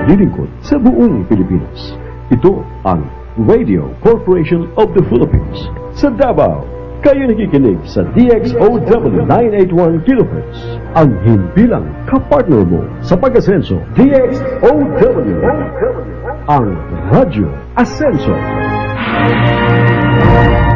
naglilingkod sa buong Pilipinas. Ito ang Radio Corporation of the Philippines sa Davao. Kayo nakikinig sa DXOW 981 kHz. Ang himpilang kapartner mo sa pag-asenso. DXOW, ang Radyo Asenso.